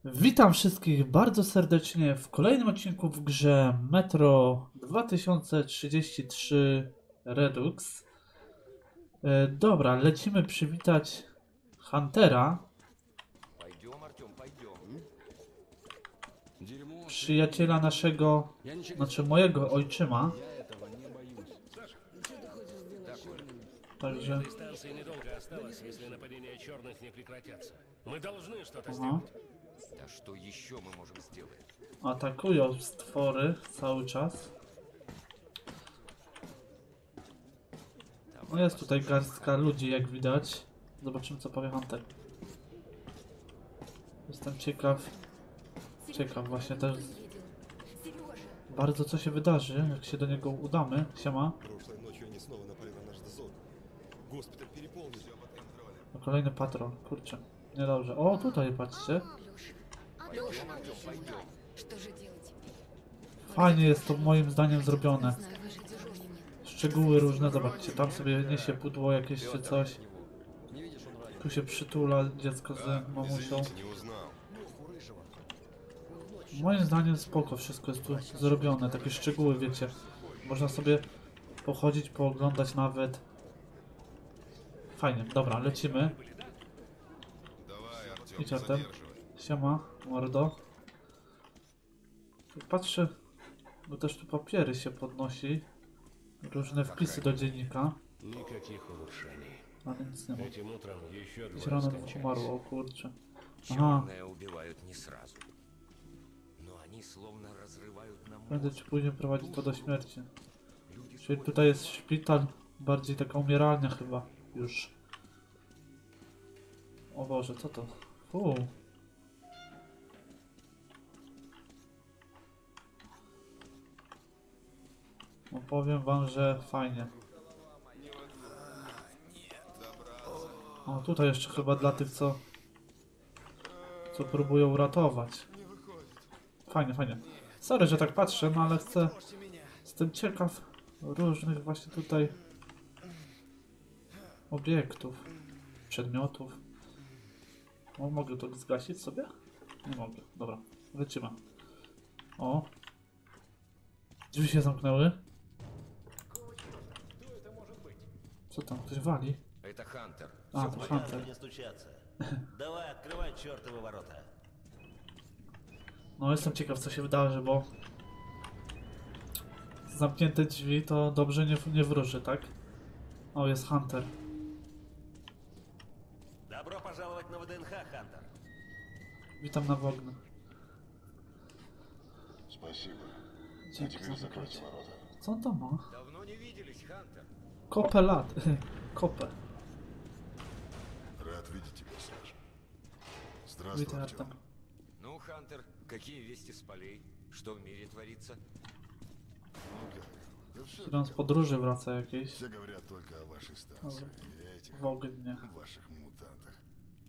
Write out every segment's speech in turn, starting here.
Witam wszystkich bardzo serdecznie w kolejnym odcinku w grze Metro 2033 Redux. Dobra, lecimy przywitać Huntera, przyjaciela naszego, znaczy mojego ojczyma. Także... Aha. Atakują stwory cały czas. No jest tutaj garstka ludzi, jak widać. Zobaczymy, co powie Hunter. Jestem ciekaw właśnie też bardzo, co się wydarzy, jak się do niego udamy. Siema. No, kolejny patrol, kurczę. Niedobrze. O, tutaj patrzcie. Fajnie jest to moim zdaniem zrobione. Szczegóły różne, zobaczcie, tam sobie niesie pudło jakieś czy coś. Tu się przytula dziecko z mamusią. Moim zdaniem spoko, wszystko jest tu zrobione, takie szczegóły, wiecie. Można sobie pochodzić, pooglądać nawet. Fajnie, dobra, lecimy. Idź Artem. Siema, mordo. Patrzę, bo też tu papiery się podnosi. Różne wpisy do dziennika. Ale nic nie ma. Dziś rano dwóch umarło, o kurczę. Aha. Prędzej czy później prowadzi to do śmierci. Czyli tutaj jest szpital, bardziej taka umieralnia chyba już. O Boże, co to? No powiem wam, że fajnie. O, tutaj jeszcze chyba dla tych, co próbują ratować. Fajnie, fajnie. Sorry, że tak patrzę, no ale jestem ciekaw różnych właśnie tutaj obiektów, przedmiotów. O, mogę to zgasić sobie? Nie mogę. Dobra, lecimy. O. Drzwi się zamknęły. Co tam? Ktoś wali? A, to Hunter. No, jestem ciekaw, co się wydarzy, bo zamknięte drzwi to dobrze nie wróży, tak? O, jest Hunter. Witam na Wogny. Dzięki za zapraszanie. Co on tam ma? Kopę lat. Kopę. Witaj, Artem. Ну, Хантер, какие вести с полей? Что в мире творится? Chwilą z podróży wraca jakieś. Все говорят только о вашей станции и этих Wognie. ваших мутантах.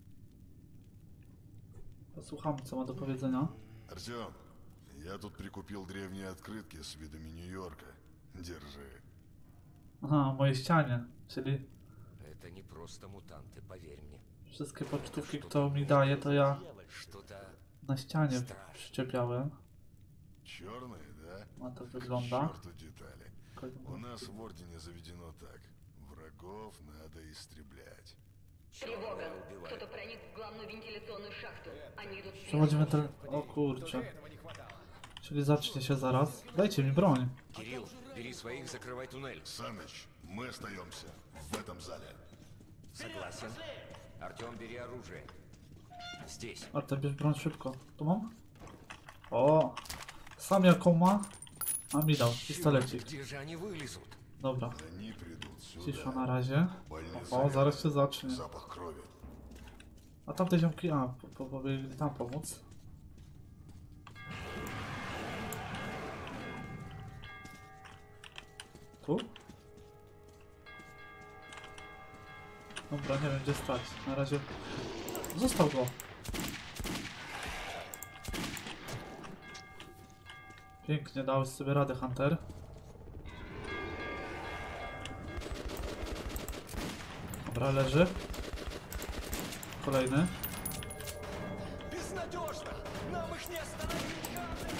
Posłuchamy, co ma do powiedzenia. Артем, я тут прикупил древние открытки с видами Нью-Йорка. Держи. Aha, moje ścianie, czyli Это не просто мутанты, поверь мне. wszystkie pocztówki, które mi daje, to ja Что-то na ścianie przyczepiałem. Черные, да? A to wygląda. Черту детали. У нас в Ордене заведено так. Врагов надо истреблять. Тревога. Кто-то проник в главную вентиляционную шахту. Они идут Przechodzimy ten... O kurczę. Czyli zacznie się zaraz. Dajcie mi broń. Кирилл, бери своих, закрывай туннель. Саныч, мы остаемся в этом зале. Согласен. Артем, бери оружие. Здесь. Artem, bierz broń szybko. Tu mam? O! Sam jaką ma? A mi dał, pistolecik. Где же они wylезут? Dobra, Они придут cisza сюда. na razie. Больный O, заряд, zaraz się zacznie. запах крови. A tamte ziomki, pobiegli tam pomóc. Tu? Dobra, nie wiem gdzie stać. Na razie... Został go! Pięknie, dałeś sobie radę, Hunter. Dobra, leży. Kolejny. Осторожно! Нам их не остановить, Хантер!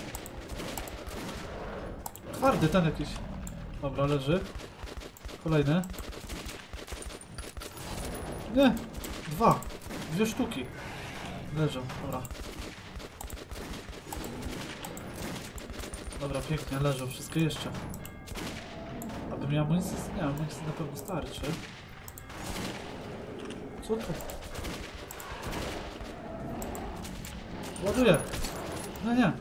Twardy ten jakiś. Dobra, leży. Kolejny. Nie! Dwa! Dwie sztuki. Leżą, dobra. Dobra, pięknie, leżą. Wszystkie jeszcze. Aby miał amunicję? Nie, amunicji na pewno starczy. Co to? Ładuję! No nie!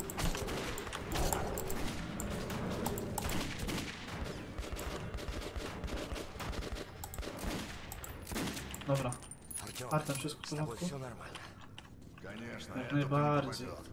Dobra. Артем, Artem, wszystko w с тобой porządku? все нормально. Конечно, Jak это мне najbardziej. попадет.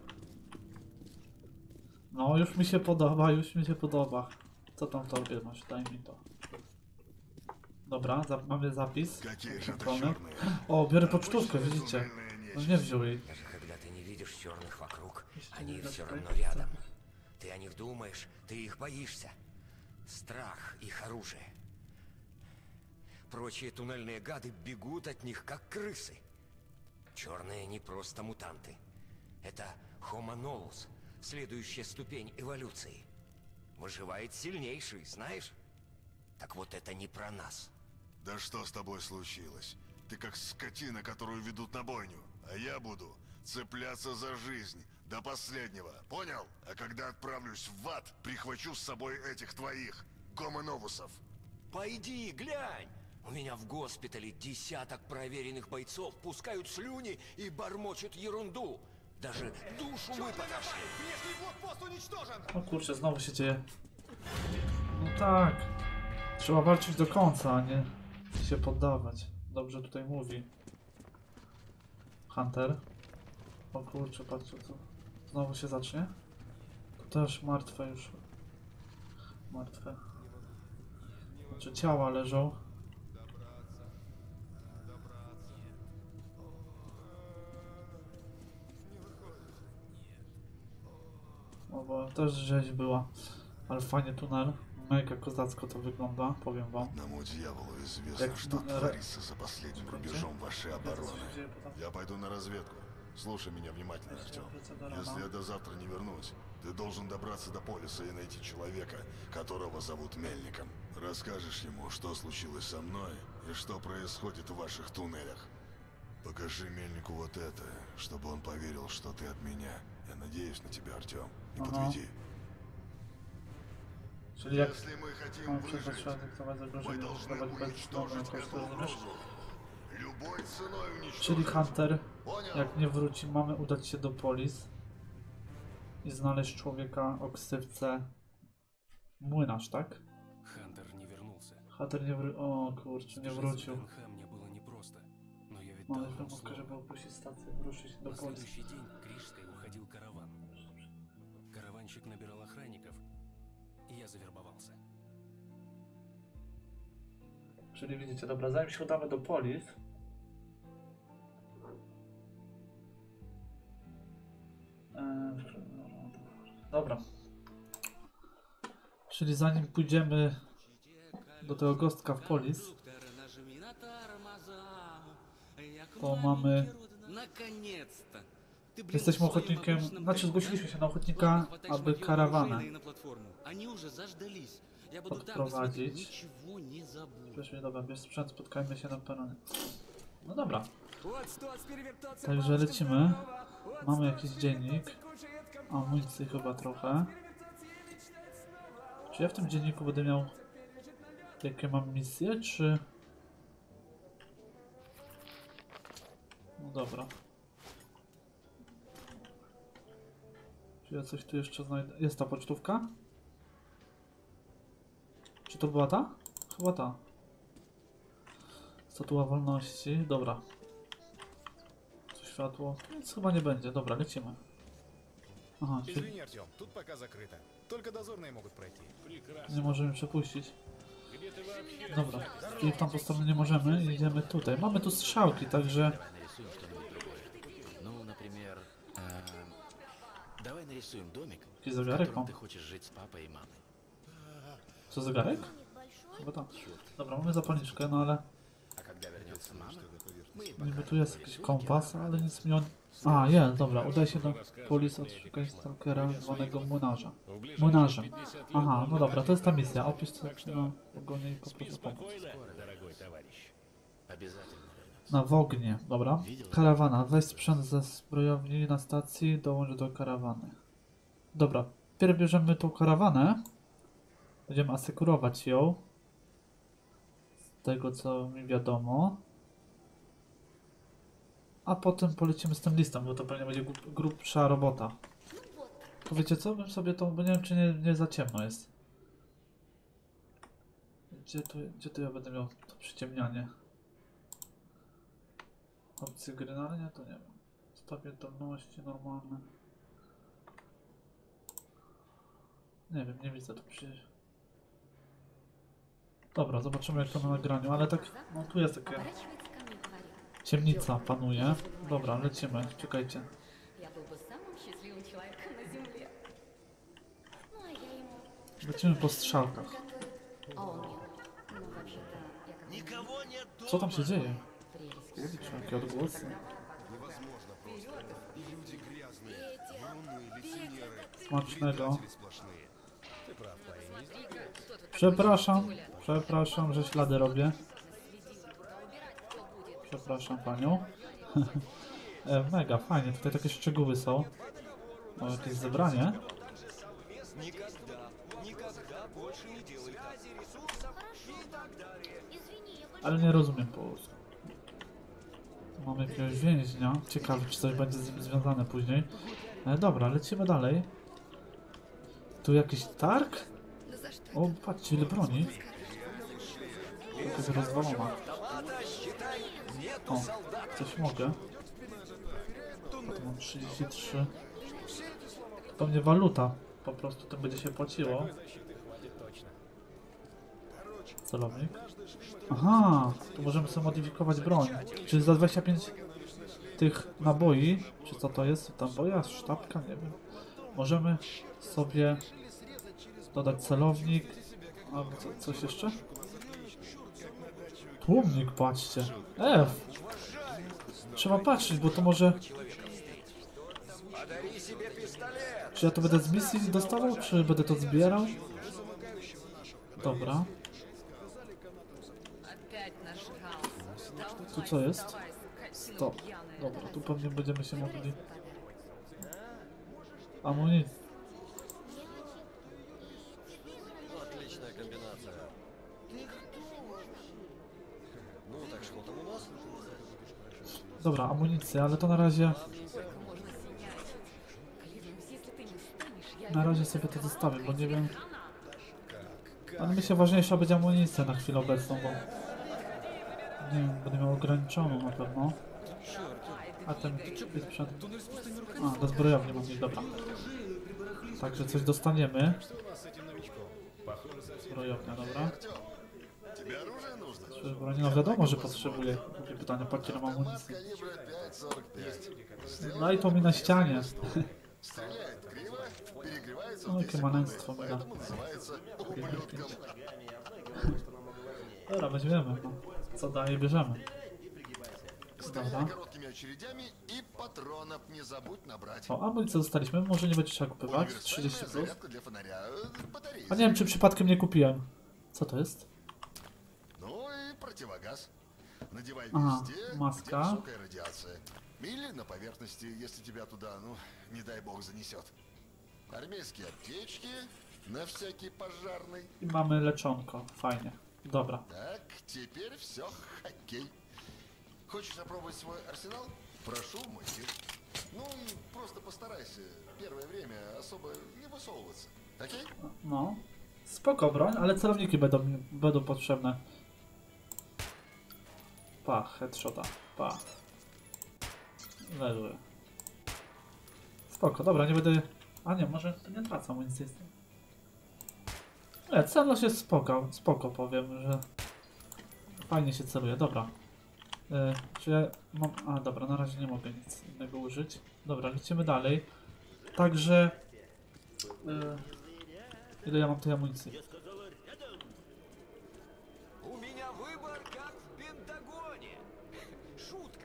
No, już mi się podoba, już mi się podoba. Co tam w torbie masz? Daj mi to. Dobra, mamy zapis. Какие же это Kontrolny. черные. O, biorę pocztówkę, Обычная widzicie? туннельная No нечисть. nie wziął jej. Даже когда ты не видишь черных вокруг, Если они не все достать, равно то- рядом. Ты о них думаешь, ты их боишься. Страх их оружие. Прочие туннельные гады бегут от них, как крысы. Черные не просто мутанты. Это Homo novus, следующая ступень эволюции. Выживает сильнейший, знаешь? Так вот это не про нас. Да что с тобой случилось? Ты как скотина, которую ведут на бойню. А я буду цепляться за жизнь до последнего. Понял? А когда отправлюсь в ад, прихвачу с собой этих твоих гомоновусов. Пойди, глянь! У меня в госпитале десяток проверенных бойцов пускают слюни и бормочут ерунду. Даже душу мы потрошили. O kurczę, znowu się dzieje. No tak. Trzeba walczyć do końca, a nie się poddawać. Dobrze tutaj mówi. Hunter. O kurczę, patrzcie co. Znowu się zacznie. To też martwe już. Martwe. Znaczy ciała leżą. O, bo też rzeź była. Ale fajnie tunel. Mega kozacko to wygląda, powiem wam. Одному дьяволу известно, Jak что na- творится за последним рубежом вашей Co обороны. się dzieje potem? Я пойду на разведку. Слушай меня внимательно, Артем. Wrócę do rana. Если я до завтра не вернусь, ты должен добраться до полиса и найти человека, которого зовут Мельником. Расскажешь ему, что случилось со мной и что происходит в ваших туннелях. Покажи Мельнику вот это, чтобы он поверил, что ты от меня. Я надеюсь на тебя, Артем. Не Ага. подведи. Czyli jak Если мы хотим mam przetrwać, выжить, trzeba zdecydować мы zagrożenie, должны dawać bezstronne уничтожить koszty, эту rozumiesz? угрозу. Любой ценой Czyli уничтожить. Hunter, Понял? jak nie wróci, mamy udać się do polis i znaleźć człowieka o ksywce Młynarz, tak? Хантер не вернулся. Hunter nie wrócił. O kurczę, nie wrócił. ДНХ мне было непросто, но я ведь Mamy дал ему wymówkę, слово. żeby opuścić stację, wrócić do На polis. следующий день к Рижской уходил караван. Караванщик набирал охранников, и я завербовался. Czyli widzicie, dobra, zanim się udamy do polis. Dobra. Czyli zanim pójdziemy do tego gostka w polis, to mamy... Jesteśmy ochotnikiem, znaczy zgłosiliśmy się na ochotnika, aby karawanę odprowadzić. Przecież dobra, bierz sprzęt, spotkajmy się na peronie. No dobra, także lecimy. Mamy jakiś dziennik. Amunicji chyba trochę. Czy ja w tym dzienniku będę miał jakie mam misje, czy... No dobra. Czy ja coś tu jeszcze znajdę? Jest ta pocztówka? Czy to była ta? Chyba ta. Statua wolności. Dobra. Co światło? Nic chyba nie będzie. Dobra, lecimy. Aha, czyli Извини, Артем, тут пока закрыто. Только дозорные могут пройти. nie możemy przepuścić. Dobra, czyli w tamtą stronę nie możemy. Idziemy tutaj. Mamy tu strzałki, także... Нарисуем что-нибудь другое. Ну, например, давай нарисуем домик, Jakiś в zegarek котором mam. ты хочешь жить с папой и мамой. Co, zegarek? Chyba tak. Dobra, mamy zapalniczkę, no ale... А когда вернется мама, Niby tu jest jakiś kompas, ale nic mi on... A, jest, dobra, udaj się do policji odszukać stalkera zwanego Młynarza. Młynarzem. Aha, no dobra, to jest ta misja. Opisz co na ogonie i poproszę pomoc. Дорогой товарищ. Обязательно. Na Wognie, dobra. Karawana, weź sprzęt ze zbrojowni na stacji, dołącz do karawany. Dobra, pierw bierzemy tą karawanę. Będziemy asekurować ją. Z tego co mi wiadomo. A potem polecimy z tym listem, bo to pewnie będzie grubsza robota. To wiecie co? Bym sobie to, bo nie wiem czy nie za ciemno jest. Gdzie tu ja będę miał to przyciemnianie? Opcje gry, no ale nie, to nie wiem. Stopień dolności normalne. Nie wiem, nie widzę tu przecież. Dobra, zobaczymy jak to na nagraniu, ale tak, no tu jest takie... Ciemnica panuje. Dobra, lecimy, czekajcie. Я был бы самым счастливым человеком на Земле. Ну, а я ему Lecimy po strzałkach. А он мне. Ну, вообще-то, я как Co tam się dzieje? прелесть. Kurczę, jakie odgłosy. Smacznego. Przepraszam, że ślady robię. Przepraszam panią. Mega, fajnie, tutaj takie szczegóły są. O, jakieś zebranie. Ale nie rozumiem po polsku. Mamy jakiegoś więźnia. Ciekawe, czy coś będzie z nim związane później. Dobra, lecimy dalej. Tu jakiś targ? O, patrzcie, ile broni. Jakaś rozwalona. O, coś mogę. Tu mam 33. To mnie waluta. Po prostu to będzie się płaciło. Celownik. Aha, tu możemy sobie modyfikować broń. Czyli za 25 tych naboi, czy co to jest? Naboja, sztabka, nie wiem. Możemy sobie dodać celownik. Albo coś jeszcze? Tłumnik, patrzcie. F! Trzeba patrzeć, bo to może... Czy ja to będę z misji dostawał, czy będę to zbierał? Dobra. Tu co jest? Stop. Dobra, tu pewnie będziemy się mogli... Amunicji. Отличная комбинация. Ну, так что там у нас? Dobra, amunicja, ale to na razie... Na razie sobie to zostawię, bo nie wiem... Ale mi się ważniejsza będzie amunicja na chwilę obecną, bo... Nie wiem, będę miał ograniczoną na pewno. A ten sprzęt... A, do zbrojowni mam mieć, dobra. Także coś dostaniemy. Zbrojownia, dobra. Czy broni? No wiadomo, że potrzebuję. Takie pytania, patrzcie na amunicję. Daj to mi na ścianie. No jakie maleństwo mi da. Dobra, weźmiemy. No. Co daje, bierzemy. Dobra. O, amunicję dostaliśmy. Może nie będzie trzeba kupywać. 30 plus. A nie wiem, czy przypadkiem nie kupiłem. Co to jest? Aha, maska. Или на поверхности, если тебя туда, ну, не дай бог, занесет. Армейские аптечки, на всякий пожарный. I mamy leczonko. Fajnie. Dobra. Так, теперь все, окей. Хочешь опробовать свой арсенал? Прошу, мой тир. Ну и просто постарайся первое время особо не высовываться. Окей? No. Spoko broń, ale celowniki będą potrzebne. Pa, headshota. Pa. Leży. Spoko, dobra, nie będę... A nie, może to nie tracę amunicji. Nie, celność jest spoko powiem, że... Fajnie się celuje, dobra. Czy ja mam... A, dobra, na razie nie mogę nic innego użyć. Dobra, lecimy dalej. Także... Ile ja mam tej amunicji? У меня выбор как в Пентагоне. Шут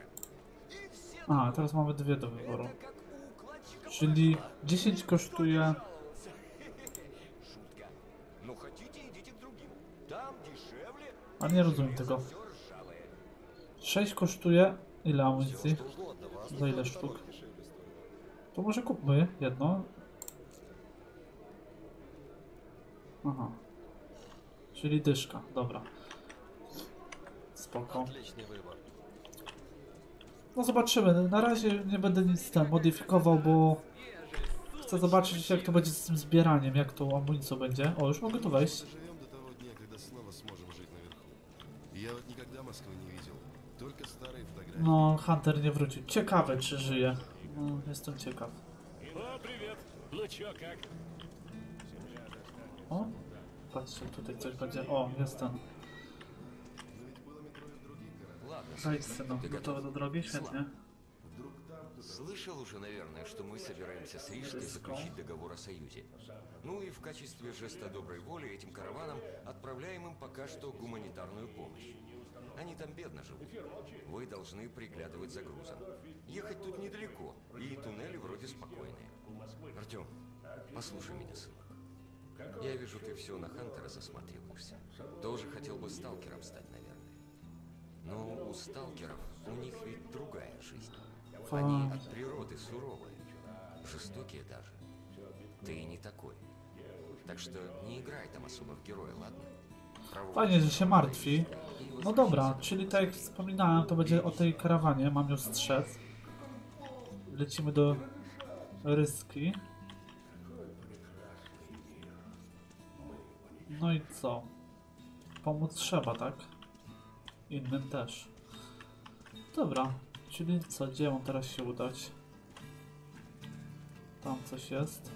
A, teraz mamy dwie do wyboru. Czyli 10 kosztuje... Шутка. Ну хотите, идите к другим. Там дешевле. A nie rozumiem tego. Все ржавое. 6 kosztuje... Ile amunicji? Что угодно, вас Za ile sztuk? To może kupmy jedno. Aha. Czyli dyszka, dobra. Spoko. Отличный выбор. No zobaczymy. Na razie nie będę nic tam modyfikował, bo chcę zobaczyć jak to będzie z tym zbieraniem, jak to amunicją będzie. O, już mogę tu wejść. Доживем до того дня, когда снова сможем жить наверху. Я вот никогда Москвы не видел. Только старые фотографии. No, Hunter nie wrócił. Ciekawe czy żyje. No, jestem ciekaw. О, привет. Ну чё, как? O, patrzcie, tutaj coś będzie. O, jest ten. Ладно, Zajdź synu, Ты gotowy do drogi? Świetnie. Слышал уже, наверное, что мы собираемся с Рижской заключить договор о союзе. Ну и в качестве жеста доброй воли этим караванам отправляем им пока что гуманитарную помощь. Они там бедно живут. Вы должны приглядывать за грузом. Ехать тут недалеко, и туннели вроде спокойные. Артем, послушай меня, сынок. Я вижу, ты все на Хантера засматриваешься. Тоже хотел бы сталкером стать, наверное. Но у сталкеров, у них ведь другая жизнь. Они от природы суровые, жестокие даже. Ты не такой. Так что не играй там особо в героя, ладно? Fajnie, że się martwi. No dobra, czyli tak jak wspominałem, to będzie o tej karawanie. Mam już strzec. Lecimy do Ryski. No i co? Pomóc trzeba, tak? Innym też. Dobra, czyli co? Gdzie mam teraz się udać? Tam coś jest.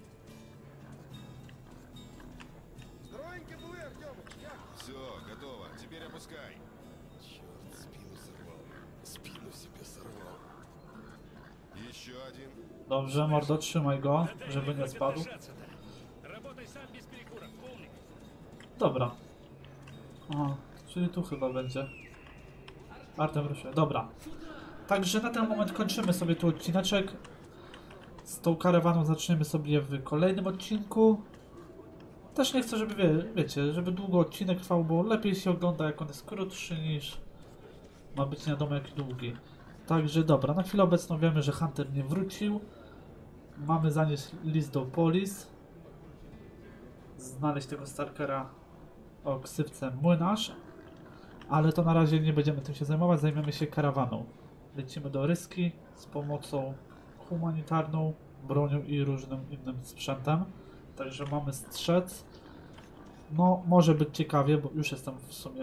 Все, готово. Теперь опускай. Черт, спину сорвал. Спину себе сорвал. Еще один. Dobrze, mordo, trzymaj go, żeby nie spadł. Работай сам без перекуров, полный. Dobra. O, czyli tu chyba będzie. Artem ruszy. Dobra. Także na ten moment kończymy sobie tu odcineczek. Z tą karawaną zaczniemy sobie w kolejnym odcinku. Też nie chcę, żeby wiecie, żeby długo odcinek trwał, bo lepiej się ogląda jak on jest krótszy niż ma być nie wiadomo jaki długi. Także dobra, na chwilę obecną wiemy, że Hunter nie wrócił. Mamy zanieść list do Polis. Znaleźć tego Stalkera o ksywce Młynarz. Ale to na razie nie będziemy tym się zajmować, zajmiemy się karawaną. Lecimy do Ryski z pomocą humanitarną, bronią i różnym innym sprzętem. Także mamy strzec. No, może być ciekawie, bo już jestem w sumie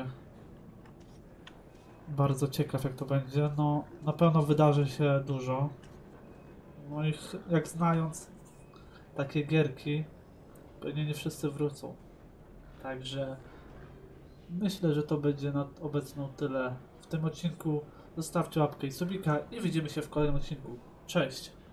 bardzo ciekaw jak to będzie. No, na pewno wydarzy się dużo. No i jak znając takie gierki, pewnie nie wszyscy wrócą. Także myślę, że to będzie na obecną tyle w tym odcinku. Zostawcie łapkę i subika i widzimy się w kolejnym odcinku. Cześć!